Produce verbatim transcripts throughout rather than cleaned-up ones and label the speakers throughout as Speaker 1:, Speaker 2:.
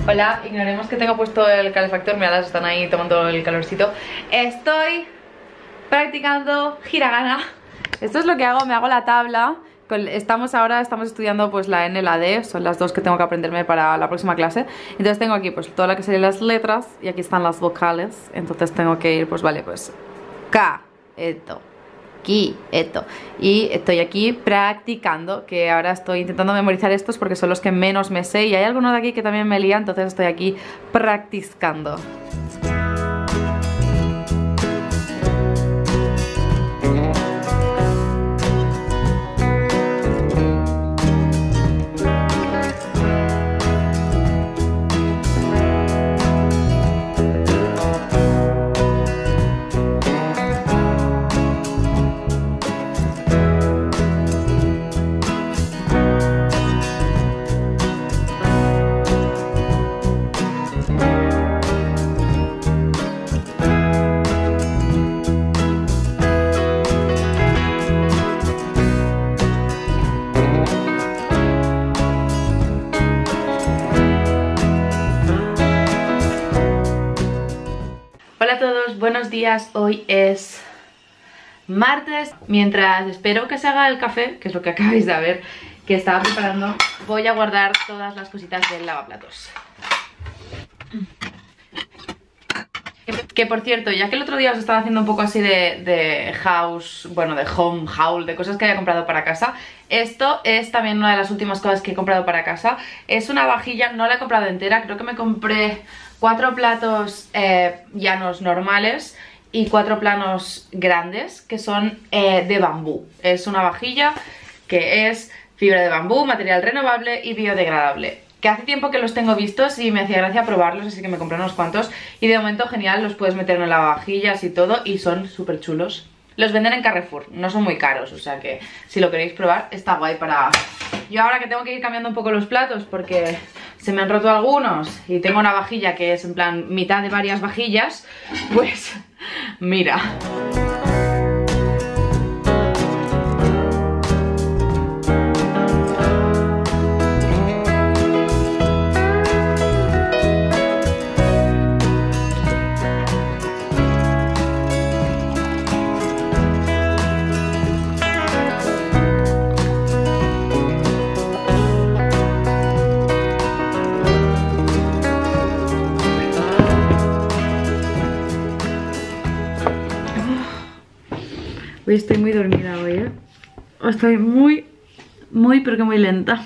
Speaker 1: Hola, ignoremos que tengo puesto el calefactor, miradas están ahí tomando el calorcito. Estoy practicando hiragana. Esto es lo que hago, me hago la tabla. Estamos ahora, estamos estudiando pues la N y la D, son las dos que tengo que aprenderme para la próxima clase. Entonces tengo aquí pues toda la que serían las letras y aquí están las vocales. Entonces tengo que ir, pues vale, pues K, esto, Ki, esto. Y estoy aquí practicando, que ahora estoy intentando memorizar estos porque son los que menos me sé. Y hay alguno de aquí que también me lía, entonces estoy aquí practicando. Hola a todos, buenos días, hoy es martes. Mientras espero que se haga el café, que es lo que acabáis de ver, que estaba preparando, voy a guardar todas las cositas del lavaplatos. Que por cierto, ya que el otro día os estaba haciendo un poco así de, de house, bueno, de home haul, de cosas que había comprado para casa, esto es también una de las últimas cosas que he comprado para casa. Es una vajilla, no la he comprado entera, creo que me compré cuatro platos eh, llanos normales y cuatro planos grandes que son eh, de bambú. Es una vajilla que es fibra de bambú, material renovable y biodegradable. Que hace tiempo que los tengo vistos y me hacía gracia probarlos, así que me compré unos cuantos. Y de momento genial, los puedes meter en lavavajillas y todo y son súper chulos. Los venden en Carrefour, no son muy caros, o sea que si lo queréis probar está guay para... Yo ahora que tengo que ir cambiando un poco los platos porque se me han roto algunos y tengo una vajilla que es en plan mitad de varias vajillas, pues mira... Hoy estoy muy dormida hoy, ¿eh? Estoy muy, muy, pero que muy lenta.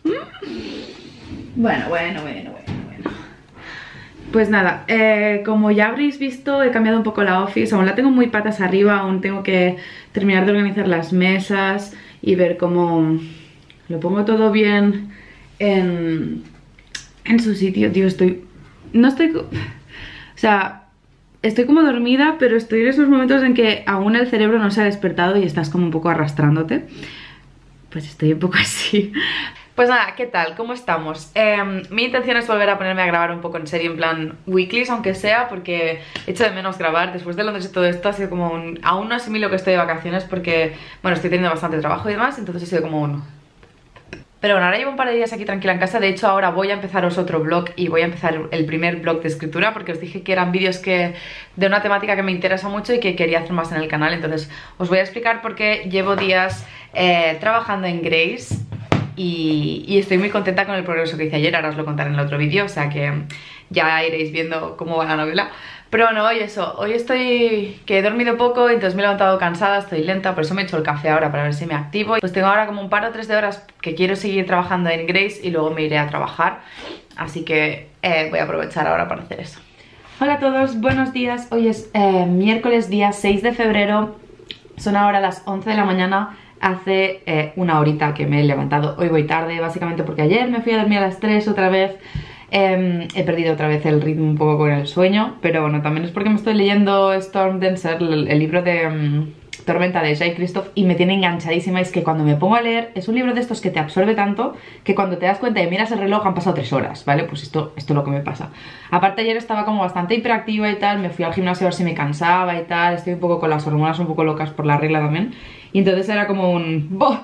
Speaker 1: Bueno, bueno, bueno, bueno, bueno. Pues nada, eh, como ya habréis visto, he cambiado un poco la office. Aún la tengo muy patas arriba, aún tengo que terminar de organizar las mesas y ver cómo lo pongo todo bien en, en su sitio. Tío, estoy... No estoy... O sea... Estoy como dormida, pero estoy en esos momentos en que aún el cerebro no se ha despertado y estás como un poco arrastrándote. Pues estoy un poco así. Pues nada, ¿qué tal? ¿Cómo estamos? Eh, mi intención es volver a ponerme a grabar un poco en serie, en plan weeklies, aunque sea, porque echo de menos grabar. Después de Londres y todo esto ha sido como un... Aún no asimilo que estoy de vacaciones porque, bueno, estoy teniendo bastante trabajo y demás, entonces ha sido como un... Pero bueno, ahora llevo un par de días aquí tranquila en casa. De hecho ahora voy a empezaros otro vlog y voy a empezar el primer vlog de escritura porque os dije que eran vídeos que de una temática que me interesa mucho y que quería hacer más en el canal. Entonces os voy a explicar por qué llevo días eh, trabajando en Grace y, y estoy muy contenta con el progreso que hice ayer. Ahora os lo contaré en el otro vídeo, o sea que ya iréis viendo cómo va la novela. Pero bueno, hoy eso, hoy estoy... que he dormido poco, entonces me he levantado cansada, estoy lenta, por eso me he hecho el café ahora para ver si me activo. Pues tengo ahora como un par o tres de horas que quiero seguir trabajando en Grace y luego me iré a trabajar. Así que eh, voy a aprovechar ahora para hacer eso. Hola a todos, buenos días. Hoy es eh, miércoles día seis de febrero, son ahora las once de la mañana. Hace eh, una horita que me he levantado, hoy voy tarde básicamente porque ayer me fui a dormir a las tres otra vez. Eh, he perdido otra vez el ritmo un poco con el sueño, pero bueno, también es porque me estoy leyendo Storm Dancer, el, el libro de um, Tormenta de Jay Kristoff, y me tiene enganchadísima. Es que cuando me pongo a leer, es un libro de estos que te absorbe tanto que cuando te das cuenta y miras el reloj han pasado tres horas, ¿vale? Pues esto, esto es lo que me pasa. Aparte ayer estaba como bastante hiperactiva y tal, me fui al gimnasio a ver si me cansaba y tal, estoy un poco con las hormonas un poco locas por la regla también, y entonces era como un... ¡boh!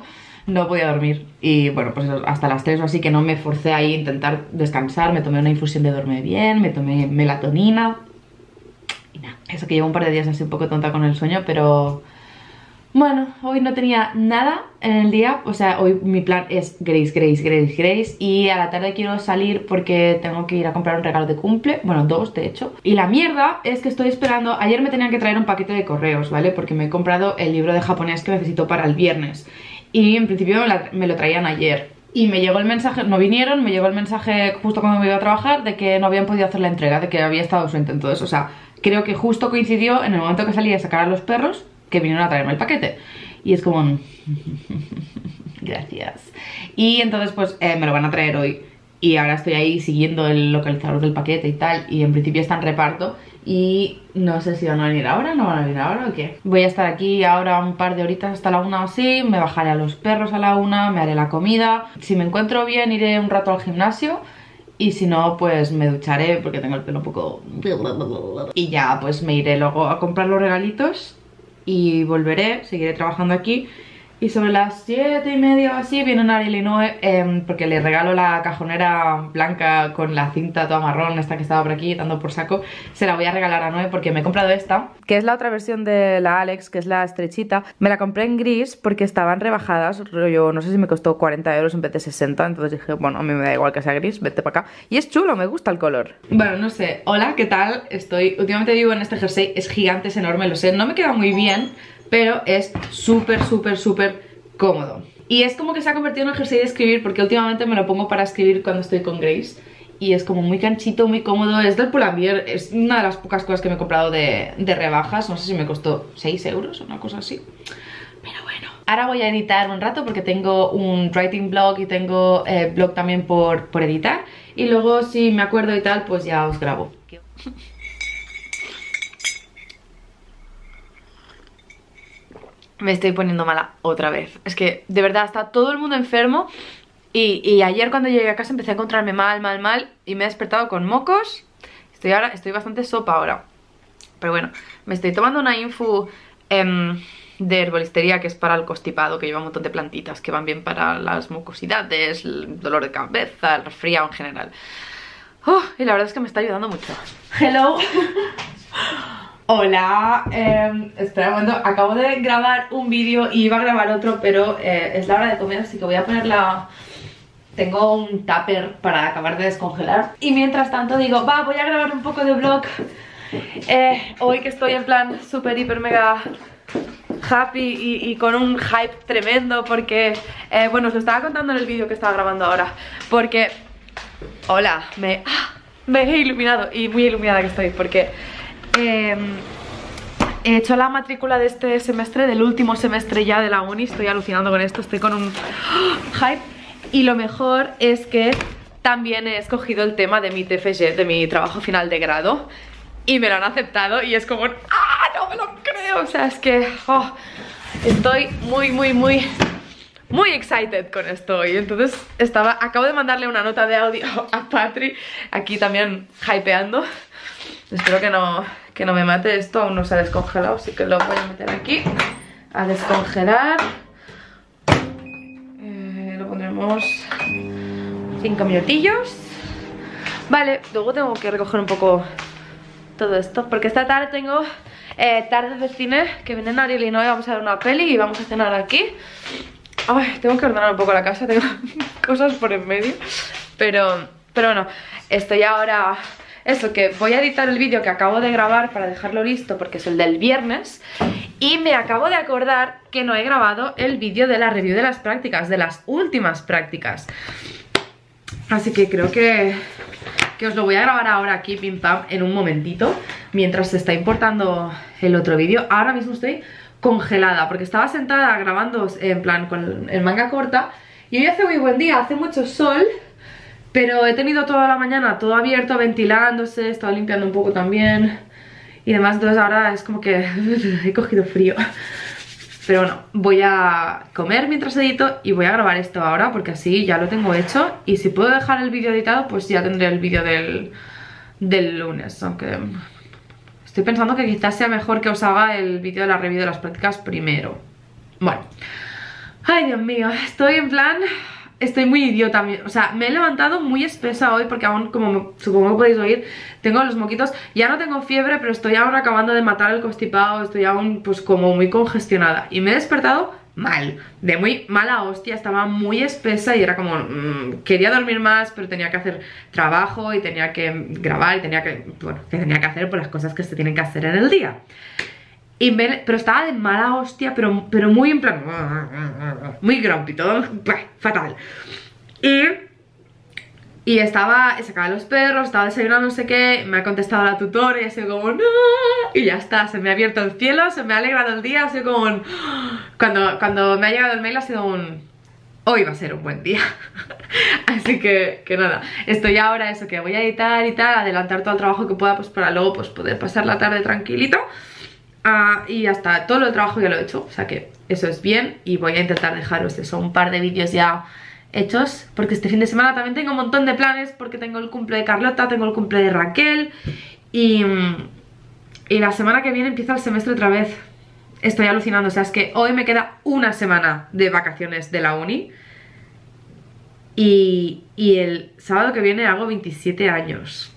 Speaker 1: no podía dormir. Y bueno, pues eso, hasta las tres o así que no me forcé ahí a intentar descansar. Me tomé una infusión de dormir bien, me tomé melatonina. Y nada, eso que llevo un par de días así un poco tonta con el sueño, pero... Bueno, hoy no tenía nada en el día, o sea, hoy mi plan es Grace, Grace, Grace, Grace. Y a la tarde quiero salir porque tengo que ir a comprar un regalo de cumple, bueno, dos de hecho. Y la mierda es que estoy esperando, ayer me tenían que traer un paquete de correos, ¿vale? Porque me he comprado el libro de japonés que necesito para el viernes. Y en principio me, la, me lo traían ayer. Y me llegó el mensaje, no vinieron, me llegó el mensaje justo cuando me iba a trabajar de que no habían podido hacer la entrega, de que había estado ausente. Entonces, o sea, creo que justo coincidió en el momento que salí a sacar a los perros que vinieron a traerme el paquete. Y es como... gracias. Y entonces pues eh, me lo van a traer hoy. Y ahora estoy ahí siguiendo el localizador del paquete y tal. Y en principio está en reparto. Y no sé si van a venir ahora, no van a venir ahora o qué. Voy a estar aquí ahora un par de horitas hasta la una o así. Me bajaré a los perros a la una, me haré la comida. Si me encuentro bien iré un rato al gimnasio. Y si no, pues me ducharé porque tengo el pelo un poco... Y ya pues me iré luego a comprar los regalitos. Y volveré, seguiré trabajando aquí. Y sobre las siete y media o así viene Ariel y Noé eh, porque le regalo la cajonera blanca con la cinta toda marrón, esta que estaba por aquí dando por saco. Se la voy a regalar a Noé porque me he comprado esta, que es la otra versión de la Alex, que es la estrechita. Me la compré en gris porque estaban rebajadas, rollo, no sé si me costó cuarenta euros en vez de sesenta. Entonces dije, bueno, a mí me da igual que sea gris, vete para acá. Y es chulo, me gusta el color. Bueno, no sé, hola, ¿qué tal? Estoy, últimamente vivo en este jersey, es gigante, es enorme, lo sé, no me queda muy bien, pero es súper, súper, súper cómodo. Y es como que se ha convertido en un jersey de escribir porque últimamente me lo pongo para escribir cuando estoy con Grace. Y es como muy canchito, muy cómodo. Es del Pull&Bear, es una de las pocas cosas que me he comprado de, de rebajas. No sé si me costó seis euros o una cosa así. Pero bueno. Ahora voy a editar un rato porque tengo un writing blog y tengo eh, blog también por, por editar. Y luego si me acuerdo y tal, pues ya os grabo. Me estoy poniendo mala otra vez. Es que de verdad está todo el mundo enfermo. Y, y ayer cuando llegué a casa empecé a encontrarme mal, mal, mal. Y me he despertado con mocos. Estoy ahora, estoy bastante sopa ahora. Pero bueno, me estoy tomando una infu eh, de herbolistería que es para el constipado, que lleva un montón de plantitas que van bien para las mucosidades, el dolor de cabeza, el resfriado en general. Oh, y la verdad es que me está ayudando mucho. Hello. Hola, eh, espera un momento, acabo de grabar un vídeo y iba a grabar otro, pero eh, es la hora de comer, así que voy a poner la... Tengo un tupper para acabar de descongelar. Y mientras tanto digo, va, voy a grabar un poco de vlog. eh, Hoy que estoy en plan súper, hiper, mega happy y, y con un hype tremendo porque... Eh, bueno, os lo estaba contando en el vídeo que estaba grabando ahora. Porque... Hola, me, ah, me he iluminado y muy iluminada que estoy porque... Eh, he hecho la matrícula de este semestre, del último semestre ya de la uni. Estoy alucinando con esto, estoy con un hype. Y lo mejor es que también he escogido el tema de mi T F G, de mi trabajo final de grado. Y me lo han aceptado y es como... ¡Ah! No me lo creo. O sea, es que... Oh, estoy muy, muy, muy... Muy excited con esto. Y entonces estaba... Acabo de mandarle una nota de audio a Patri. Aquí también hypeando. Espero que no, que no me mate esto, aún no se ha descongelado, así que lo voy a meter aquí a descongelar. Eh, lo pondremos cinco minutillos. Vale, luego tengo que recoger un poco todo esto, porque esta tarde tengo eh, tardes de cine, que vienen Ariel y Noé, vamos a ver una peli y vamos a cenar aquí. Ay, tengo que ordenar un poco la casa, tengo cosas por en medio, pero, pero bueno, estoy ahora... Eso, que voy a editar el vídeo que acabo de grabar para dejarlo listo porque es el del viernes. Y me acabo de acordar que no he grabado el vídeo de la review de las prácticas, de las últimas prácticas. Así que creo que, que os lo voy a grabar ahora aquí, pim pam, en un momentito, mientras se está importando el otro vídeo. Ahora mismo estoy congelada porque estaba sentada grabando en plan con el manga corta. Y hoy hace muy buen día, hace mucho sol. Pero he tenido toda la mañana todo abierto, ventilándose, he estado limpiando un poco también y demás, entonces ahora es como que he cogido frío. Pero bueno, voy a comer mientras edito y voy a grabar esto ahora porque así ya lo tengo hecho. Y si puedo dejar el vídeo editado, pues ya tendré el vídeo del, del lunes. Aunque estoy pensando que quizás sea mejor que os haga el vídeo de la review de las prácticas primero. Bueno,
Speaker 2: Ay, Dios mío, estoy en plan... Estoy muy idiota, o sea, me he levantado muy espesa hoy porque aún, como supongo que podéis oír, tengo los moquitos. Ya no tengo fiebre, pero estoy aún acabando de matar el constipado, estoy aún pues como muy congestionada. Y me he despertado mal, de muy mala hostia, estaba muy espesa y era como... Mmm, quería dormir más, pero tenía que hacer trabajo y tenía que grabar y tenía que... Bueno, que tenía que hacer por las cosas que se tienen que hacer en el día. Y me, pero estaba de mala hostia, pero, pero muy en plan... Muy grumpy, todo fatal. Y... Y estaba... Sacaba a los perros, estaba desayunando no sé qué, me ha contestado la tutora y ha sido como... No, y ya está, se me ha abierto el cielo, se me ha alegrado el día, ha sido como un... Cuando, cuando me ha llegado el mail ha sido un... Hoy va a ser un buen día. Así que, que nada, estoy ahora eso, que voy a editar y tal, adelantar todo el trabajo que pueda, pues para luego pues poder pasar la tarde tranquilito. Uh, y ya está, todo el trabajo ya lo he hecho, o sea que eso es bien. Y voy a intentar dejaros eso, un par de vídeos ya hechos, porque este fin de semana también tengo un montón de planes, porque tengo el cumple de Carlota, tengo el cumple de Raquel y, y la semana que viene empieza el semestre otra vez. Estoy alucinando, o sea, es que hoy me queda una semana de vacaciones de la uni y, y el sábado que viene hago veintisiete años.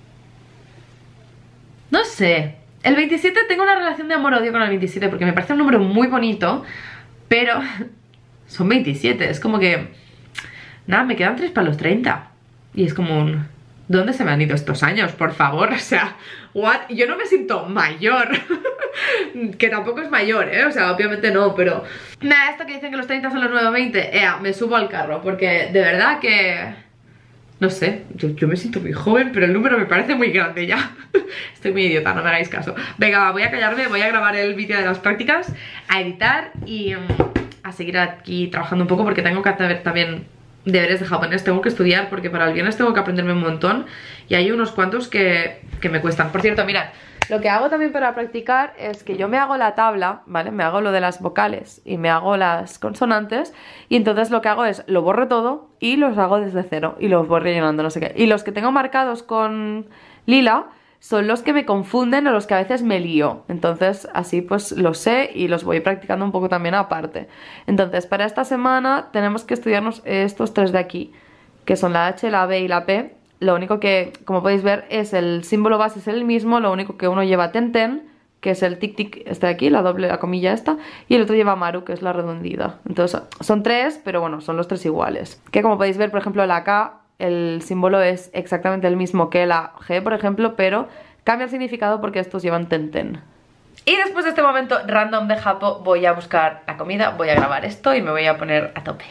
Speaker 2: No sé, el veintisiete tengo una relación de amor-odio con el veintisiete porque me parece un número muy bonito, pero son veintisiete, es como que... Nada, me quedan tres para los treinta. Y es como un... ¿Dónde se me han ido estos años? Por favor, o sea... ¿What? Yo no me siento mayor. Que tampoco es mayor, ¿eh? O sea, obviamente no, pero... Nada, esto que dicen que los treinta son los nuevos veinte, ea, me subo al carro, porque de verdad que... No sé, yo, yo me siento muy joven, pero el número me parece muy grande ya. Estoy muy idiota, no me hagáis caso. Venga, voy a callarme, voy a grabar el vídeo de las prácticas, a editar y um, a seguir aquí trabajando un poco, porque tengo que hacer también deberes de japonés, tengo que estudiar, porque para el viernes tengo que aprenderme un montón y hay unos cuantos que, que me cuestan. Por cierto, mirad, lo que hago también para practicar es que yo me hago la tabla, ¿vale? Me hago lo de las vocales y me hago las consonantes y entonces lo que hago es, lo borro todo y los hago desde cero y los voy rellenando, no sé qué. Y los que tengo marcados con lila son los que me confunden o los que a veces me lío. Entonces así pues los sé y los voy practicando un poco también aparte. Entonces para esta semana tenemos que estudiarnos estos tres de aquí, que son la H, la B y la P. Lo único que, como podéis ver, es el símbolo base es el mismo, lo único que uno lleva ten-ten, que es el tic-tic este de aquí, la doble, la comilla esta, y el otro lleva maru, que es la redondida. Entonces son tres, pero bueno, son los tres iguales. Que como podéis ver, por ejemplo, la K, el símbolo es exactamente el mismo que la G, por ejemplo, pero cambia el significado porque estos llevan ten-ten. Y después de este momento random de Japo, voy a buscar la comida, voy a grabar esto y me voy a poner a tope.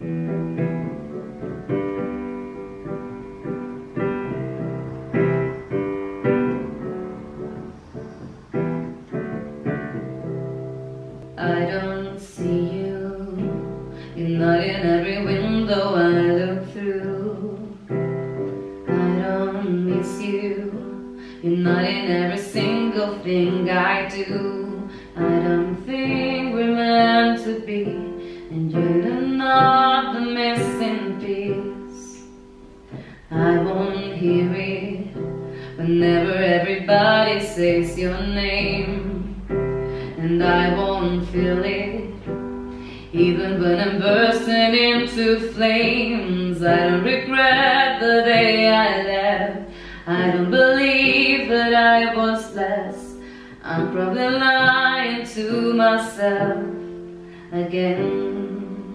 Speaker 1: I don't see you, you're not in every window I look through. I don't miss you, you're not in every single thing I do. I don't think we're meant to be, and you're not the missing piece. I won't hear it whenever everybody says your name, and I won't feel it even when I'm bursting into flames. I don't regret the day I left, I don't believe that I was less. I'm probably lying to myself again.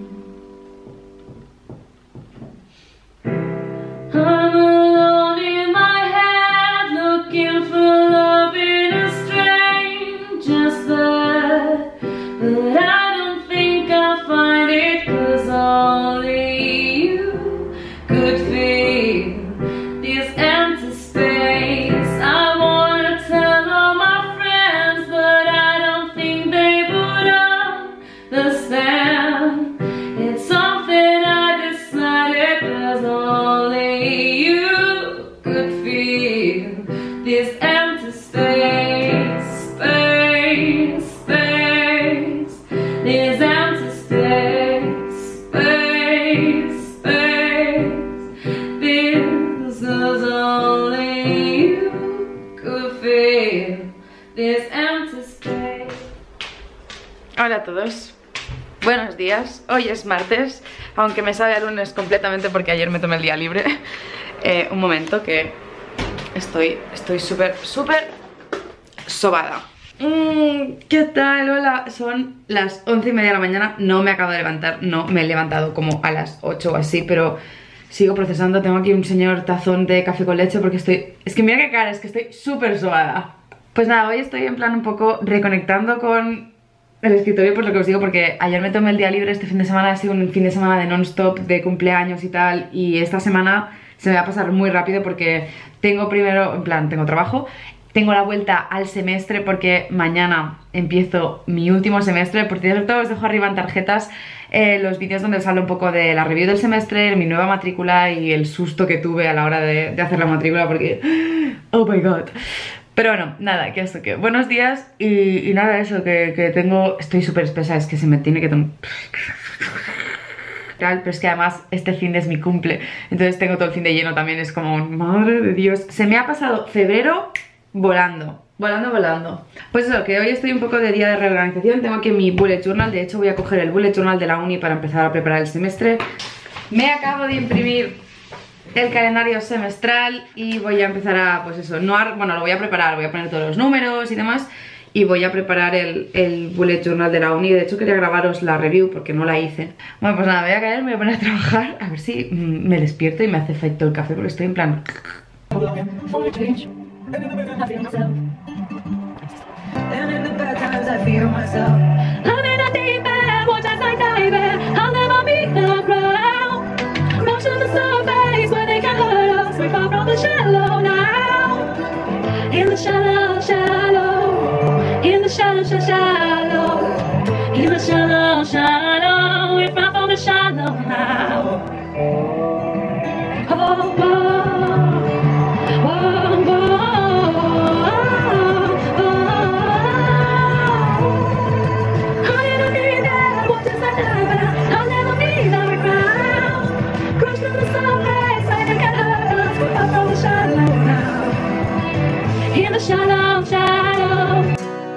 Speaker 1: I'm alone in my head, looking for love in a stranger's bed, but I don't think I'll find it, 'cause only you could feel this empty space. I wanna tell all my friends, but I don't think they would understand. It's something I decided, 'cause only you could feel this empty space, space, space, this empty space, space, space, this is only you could feel this empty space.
Speaker 2: Hola a todos.
Speaker 1: Buenos días, hoy es martes, aunque me sabe a lunes completamente porque ayer me tomé el día libre. eh, Un momento que estoy estoy súper, súper sobada. mm, ¿Qué tal? Hola, son las once y media de la mañana, no me acabo de levantar, no me he levantado como a las ocho o así, pero sigo procesando. Tengo aquí un señor tazón de café con leche porque estoy... Es que mira qué cara, es que estoy súper sobada. Pues nada, hoy estoy en plan un poco reconectando con el escritorio, por lo que os digo, porque ayer me tomé el día libre. Este fin de semana ha sido un fin de semana de non-stop, de cumpleaños y tal, y esta semana se me va a pasar muy rápido porque tengo primero, en plan, tengo trabajo, tengo la vuelta al semestre porque mañana empiezo mi último semestre. Por cierto, os dejo arriba en tarjetas eh, los vídeos donde os hablo un poco de la review del semestre, mi nueva matrícula y el susto que tuve a la hora de, de hacer la matrícula porque... oh my god. Pero bueno, nada, que esto que... Buenos días y, y nada, eso, que, que tengo... Estoy súper espesa, es que se me tiene que tomar... Pero es que además este fin de es mi cumple, entonces tengo todo el fin de lleno también, es como... Madre de Dios. Se me ha pasado febrero volando, volando, volando. Pues eso, que hoy estoy un poco de día de reorganización. Tengo aquí mi bullet journal, de hecho voy a coger el bullet journal de la uni para empezar a preparar el semestre. Me acabo de imprimir el calendario semestral y voy a empezar a, pues eso, no a, bueno, lo voy a preparar, voy a poner todos los números y demás, y voy a preparar el, el bullet journal de la uni. De hecho quería grabaros la review porque no la hice. Bueno, pues nada, voy a caer, me voy a poner a trabajar, a ver si mm, me despierto y me hace efecto el café porque estoy en plan...
Speaker 3: In the shallow, shallow, in the shallow, shallow, shallow, in the shallow, shallow, we're far from the shallow now. Oh, oh, oh, oh, oh, oh. I'll never be there, waters are never, I'll never be there ground. Crush to the surface, I can get hurt, we're far from the shallow now. In the shallow, shallow.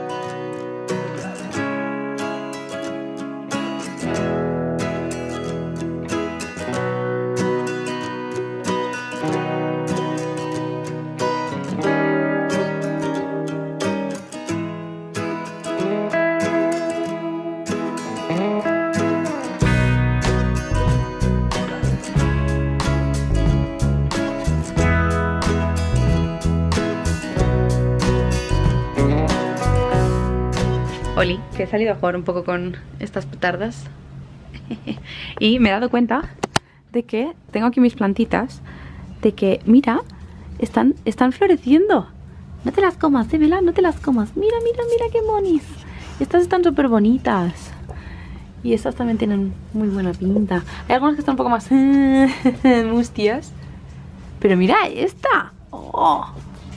Speaker 1: Oli, que he salido a jugar un poco con estas petardas y me he dado cuenta de que tengo aquí mis plantitas, de que, mira, están, están floreciendo. No te las comas, ¿eh, Vela? No te las comas. Mira, mira, mira qué monis. Estas están súper bonitas. Y estas también tienen muy buena pinta. Hay algunas que están un poco más mustias. Pero mira esta. Oh.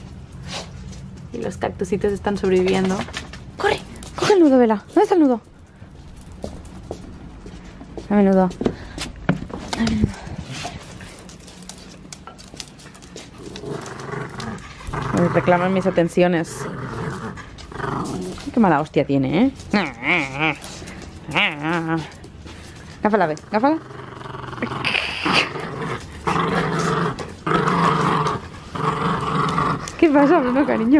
Speaker 1: Y los cactusitos están sobreviviendo. ¡Corre! ¡Coge el nudo, Vela! ¿Dónde está el nudo? Dame el nudo. Dame el nudo. Me reclaman mis atenciones. Qué mala hostia tiene, ¿eh? Gáfala, ve, gáfala. ¿Qué pasa, Bruno, cariño?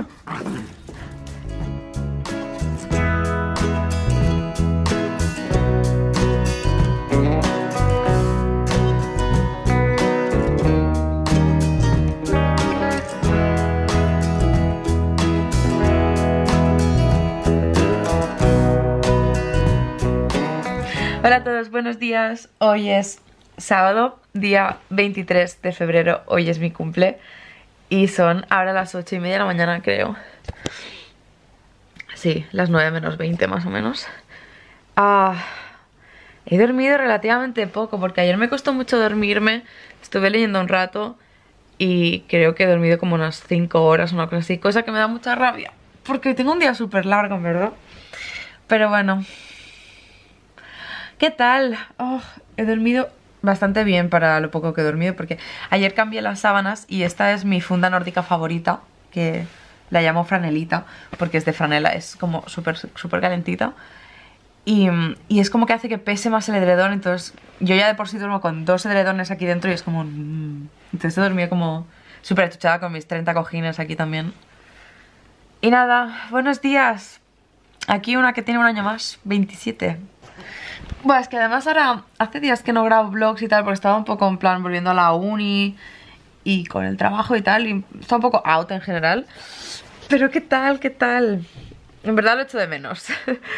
Speaker 1: Hola a todos, buenos días. Hoy es sábado, día veintitrés de febrero. Hoy es mi cumple y son ahora las ocho y media de la mañana, creo. Sí, las nueve menos veinte más o menos. Ah, he dormido relativamente poco porque ayer me costó mucho dormirme. Estuve leyendo un rato y creo que he dormido como unas cinco horas o una cosa así, cosa que me da mucha rabia porque tengo un día súper largo, en verdad. Pero bueno, ¿qué tal? Oh, he dormido bastante bien para lo poco que he dormido porque ayer cambié las sábanas y esta es mi funda nórdica favorita, que la llamo franelita porque es de franela, es como súper súper calentita.
Speaker 2: Y, y es como que hace que pese más el edredón. Entonces yo ya de por sí duermo con dos edredones aquí dentro y es como... Mm. Entonces he dormido como súper achuchada con mis treinta cojines aquí también. Y nada, buenos días. Aquí una que tiene un año más, veintisiete. Bueno, es que además ahora hace días que no grabo vlogs y tal, porque estaba un poco en plan volviendo a la uni y con el trabajo y tal, y está un poco out en general. Pero ¿qué tal? ¿Qué tal? En verdad lo echo de menos.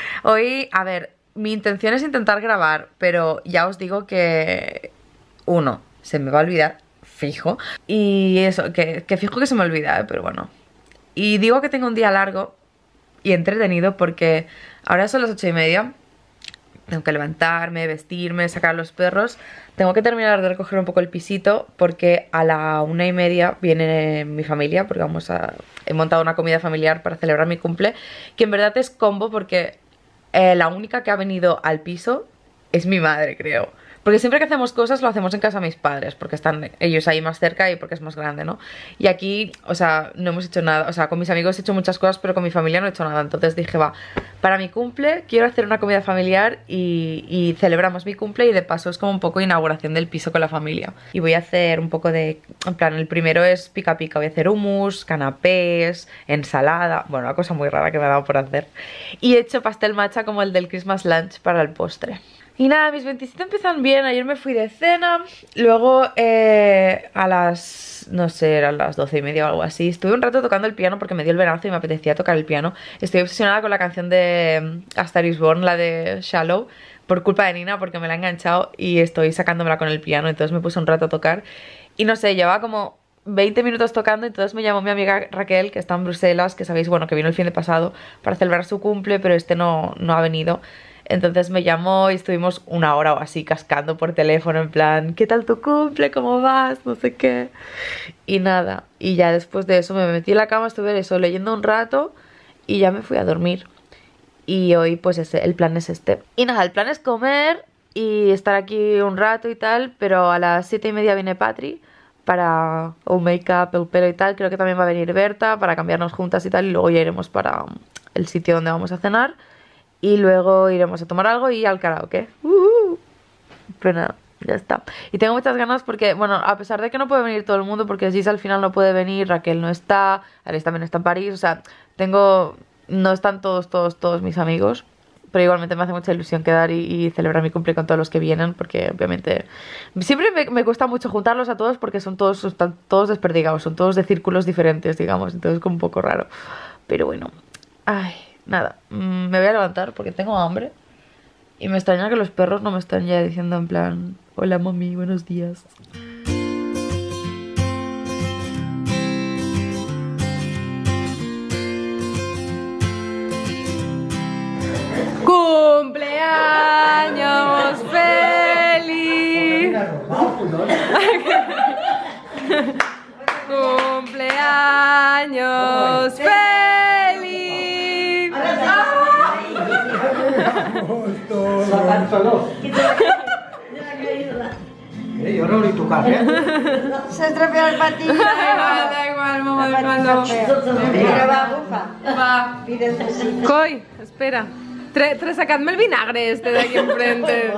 Speaker 2: Hoy, a ver, mi intención es intentar grabar, pero ya os digo que... Uno, se me va a olvidar, fijo. Y eso, que, que fijo que se me olvida, ¿eh? Pero bueno. Y digo que tengo un día largo y entretenido porque ahora son las ocho y media. Tengo que levantarme, vestirme, sacar a los perros. Tengo que terminar de recoger un poco el pisito porque a la una y media viene mi familia, porque vamos a... he montado una comida familiar para celebrar mi cumple, que en verdad es combo porque eh, la única que ha venido al piso es mi madre, creo. Porque siempre que hacemos cosas lo hacemos en casa de mis padres, porque están ellos ahí más cerca y porque es más grande, ¿no? Y aquí, o sea, no hemos hecho nada. O sea, con mis amigos he hecho muchas cosas, pero con mi familia no he hecho nada. Entonces dije, va, para mi cumple quiero hacer una comida familiar y, y celebramos mi cumple y de paso es como un poco inauguración del piso con la familia. Y voy a hacer un poco de... En plan, el primero es pica pica. Voy a hacer hummus, canapés, ensalada... Bueno, una cosa muy rara que me ha dado por hacer. Y he hecho pastel matcha como el del Christmas lunch para el postre. Y nada, mis veintisiete empiezan bien. Ayer me fui de cena. Luego eh, a las... no sé, eran las doce y media o algo así. Estuve un rato tocando el piano porque me dio el venazo y me apetecía tocar el piano. Estoy obsesionada con la canción de A Star Is Born, la de Shallow, por culpa de Nina, porque me la ha enganchado y estoy sacándomela con el piano. Entonces me puse un rato a tocar. Y no sé, llevaba como veinte minutos tocando. Entonces me llamó mi amiga Raquel, que está en Bruselas, que sabéis, bueno, que vino el fin de pasado para celebrar su cumple, pero este no, no ha venido. Entonces me llamó y estuvimos una hora o así cascando por teléfono en plan, ¿qué tal tu cumple? ¿Cómo vas? No sé qué. Y nada, y ya después de eso me metí en la cama, estuve eso leyendo un rato y ya me fui a dormir. Y hoy pues ese, el plan es este. Y nada, el plan es comer y estar aquí un rato y tal, pero a las siete y media viene Patri para un make-up, el pelo y tal. Creo que también va a venir Berta para cambiarnos juntas y tal, y luego ya iremos para el sitio donde vamos a cenar. Y luego iremos a tomar algo y al karaoke. Uh-huh. Pero nada, ya está. Y tengo muchas ganas porque, bueno, a pesar de que no puede venir todo el mundo, porque Gis al final no puede venir, Raquel no está, Alice también está en París, o sea, tengo... no están todos, todos, todos mis amigos, pero igualmente me hace mucha ilusión quedar y, y celebrar mi cumple con todos los que vienen, porque obviamente... siempre me, me cuesta mucho juntarlos a todos porque son todos, están todos desperdigados, son todos de círculos diferentes, digamos, entonces es como un poco raro. Pero bueno, ay... nada, me voy a levantar porque tengo hambre. Y me extraña que los perros no me están ya diciendo en plan, hola mami, buenos días. ¡Cumpleaños feliz! ¡Cumpleaños feliz!
Speaker 4: Eh, yo no ni tocar, ¿eh?
Speaker 5: Se estropeó el patillo.
Speaker 2: Da igual, da igual, mamá, hermano.
Speaker 5: Mira, va, bufa.
Speaker 2: Va.
Speaker 5: Pide el besito.
Speaker 2: Coi, espera. Tre, tre, sacadme el vinagre este de aquí enfrente.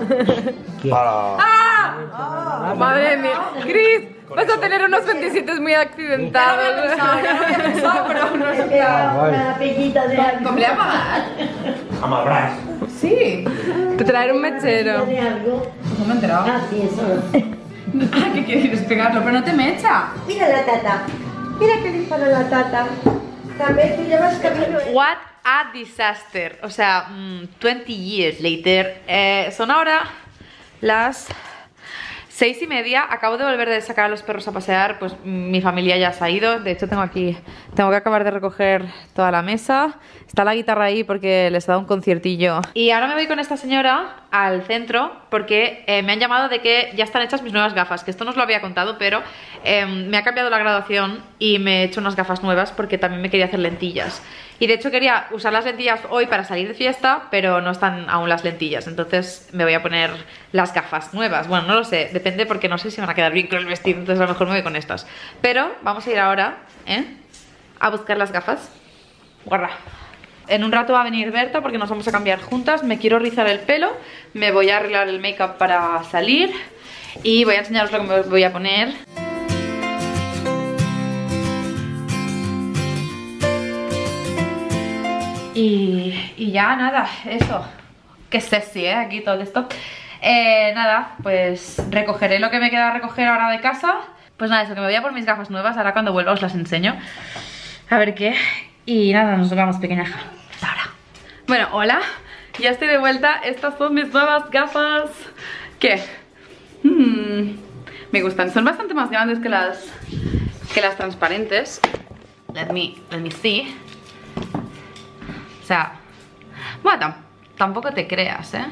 Speaker 2: ¡Ah! Madre mía. Gris, vas a tener unos veintisiete muy accidentados. Ya lo había pensado, pero no sé qué.
Speaker 5: Una pellita de algo.
Speaker 2: ¿Cómo le va a pagar?
Speaker 4: Amarás.
Speaker 2: Sí. Te traeré un mechero.
Speaker 5: De algo.
Speaker 2: No me he enterado.
Speaker 5: Ah, sí, eso.
Speaker 2: Ah, ¿qué quieres pegarlo? Pero no te mecha.
Speaker 5: Mira la tata. Mira qué dispara la tata. También tú llevas camino.
Speaker 2: What a disaster. O sea, mm, veinte years later. Eh, son ahora las seis y media. Acabo de volver de sacar a los perros a pasear. Pues mi familia ya se ha ido. De hecho tengo aquí, tengo que acabar de recoger toda la mesa. Está la guitarra ahí porque les he dado un conciertillo. Y ahora me voy con esta señora al centro porque eh, me han llamado de que ya están hechas mis nuevas gafas. Que esto no os lo había contado, pero eh, me ha cambiado la graduación y me he hecho unas gafas nuevas porque también me quería hacer lentillas. Y de hecho quería usar las lentillas hoy para salir de fiesta, pero no están aún las lentillas. Entonces me voy a poner las gafas nuevas. Bueno, no lo sé, depende porque no sé si van a quedar bien con el vestido. Entonces a lo mejor me voy con estas. Pero vamos a ir ahora, ¿eh? A buscar las gafas. Guarra.
Speaker 1: en un rato va a venir Berta porque nos vamos a cambiar juntas. Me quiero rizar el pelo, me voy a arreglar el make-up para salir y voy a enseñaros lo que me voy a poner. Y, y ya nada, eso. Qué sexy, ¿eh? Aquí todo esto. Eh, nada, pues recogeré lo que me queda recoger ahora de casa. Pues nada, eso, que me voy a por mis gafas nuevas. Ahora cuando vuelva os las enseño. A ver qué. Y nada, nos vamos, pequeña hija. Hasta ahora. Bueno, hola. Ya estoy de vuelta. Estas son mis nuevas gafas. ¿Qué? Hmm, me gustan. Son bastante más grandes que las que las transparentes. Let me, let me see. O sea, bueno, tam tampoco te creas, ¿eh?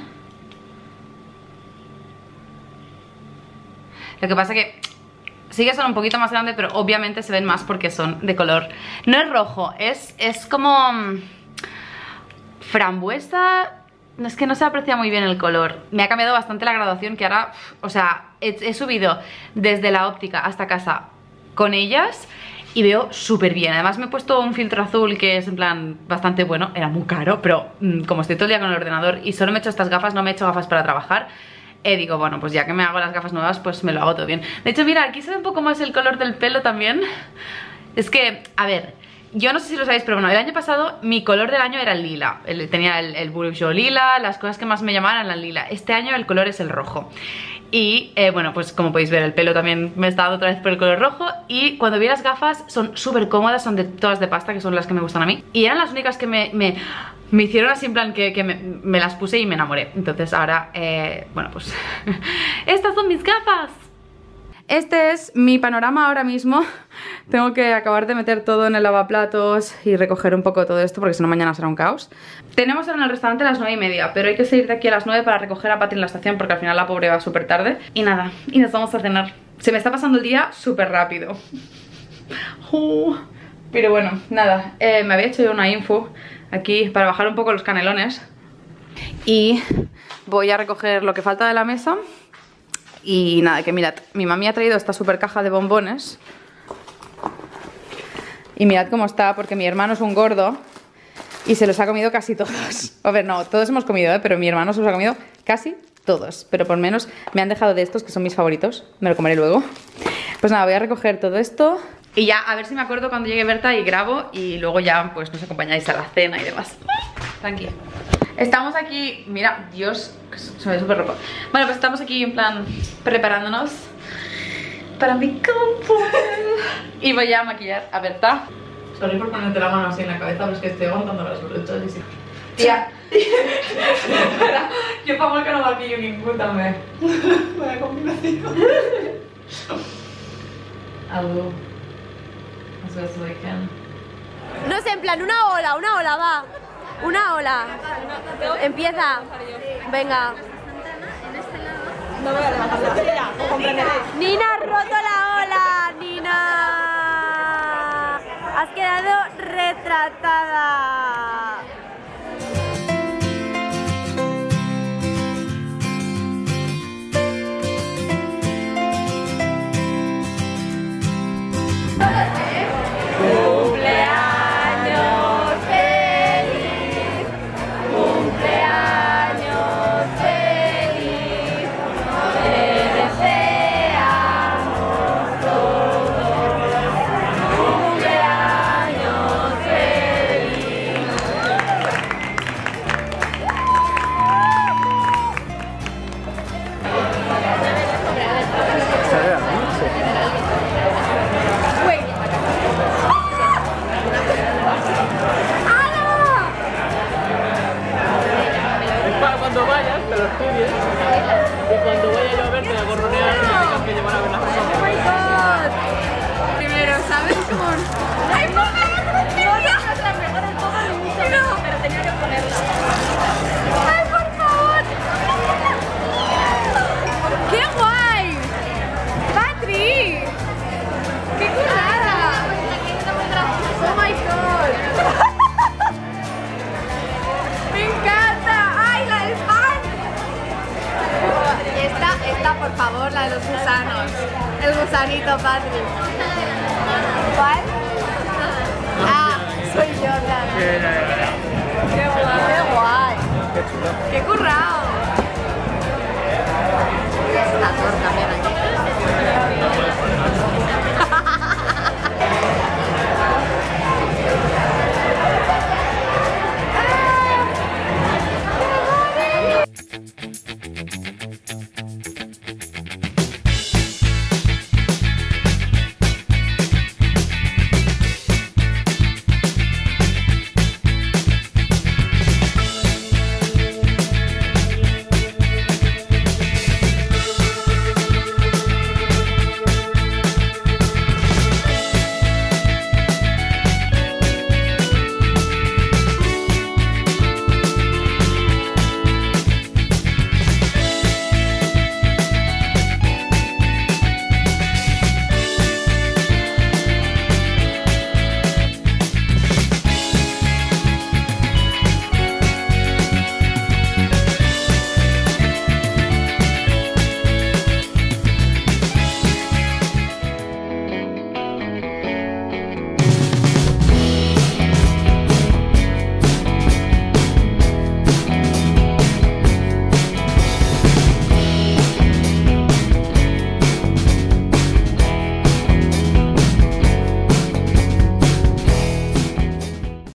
Speaker 1: Lo que pasa que sí que son un poquito más grandes, pero obviamente se ven más porque son de color. No es rojo, es, es como um, frambuesa. Es que no se aprecia muy bien el color. Me ha cambiado bastante la graduación, que ahora, o sea, he, he subido desde la óptica hasta casa con ellas y veo súper bien. Además me he puesto un filtro azul que es en plan bastante bueno. Era muy caro, pero mmm, como estoy todo el día con el ordenador y solo me he hecho estas gafas, no me he hecho gafas para trabajar, eh, digo, bueno, pues ya que me hago las gafas nuevas, pues me lo hago todo bien. De hecho, mira, aquí se ve un poco más el color del pelo también. Es que, a ver, yo no sé si lo sabéis, pero bueno, el año pasado mi color del año era el lila. el, Tenía el, el Bourgeois lila, las cosas que más me llamaban eran la lila. Este año el color es el rojo. Y eh, bueno, pues como podéis ver, el pelo también me está dando otra vez por el color rojo. Y cuando vi las gafas son súper cómodas, son de todas de pasta, que son las que me gustan a mí. Y eran las únicas que me, me, me hicieron así en plan que, que me, me las puse y me enamoré. Entonces ahora, eh, bueno pues estas son mis gafas. Este es mi panorama ahora mismo. Tengo que acabar de meter todo en el lavaplatos y recoger un poco todo esto porque si no mañana será un caos. Tenemos en el restaurante a las nueve y media, pero hay que salir de aquí a las nueve para recoger a Pati en la estación porque al final la pobre va súper tarde. Y nada, y nos vamos a cenar. Se me está pasando el día súper rápido. Uh, pero bueno, nada, eh, me había hecho yo una info aquí para bajar un poco los canelones. Y voy a recoger lo que falta de la mesa. Y nada, que mirad, mi mami ha traído esta super caja de bombones. Y mirad cómo está, porque mi hermano es un gordo y se los ha comido casi todos. A ver, no, todos hemos comido, ¿eh? Pero mi hermano se los ha comido casi todos. Pero por menos me han dejado de estos, que son mis favoritos. Me lo comeré luego. Pues nada, voy a recoger todo esto. Y ya, a ver si me acuerdo cuando llegue Berta y grabo. Y luego ya, pues nos acompañáis a la cena y demás. Tranquilo. Estamos aquí, mira, Dios, se me ve súper rojo. Bueno, pues estamos aquí en plan preparándonos para mi campo. Y voy a maquillar a Berta.
Speaker 2: Sorry por ponerte la mano así en la cabeza, pero es que estoy aguantando las brochas y sí.
Speaker 1: Tía. Espera, yo para que no maquillo ningún también.
Speaker 4: Vaya combinación.
Speaker 2: I'll do as best as I can.
Speaker 5: No sé, en plan, una ola, una ola, va. Una ola. Empieza. Venga.
Speaker 3: No voy a levantar la silla, o comprenderéis.
Speaker 5: Nina, has roto la ola, Nina. Has quedado retratada. Por favor, la de los gusanos. El gusanito, Patrick. ¿Cuál? Ah, soy yo, claro. Qué guay.